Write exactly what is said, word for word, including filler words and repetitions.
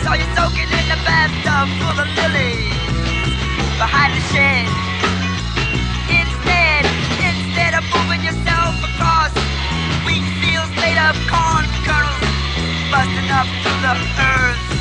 Saw you soaking in the bathtub full of lilies behind the shed. Instead, instead of moving yourself across wheat fields made of corn kernels, busting up through the earth.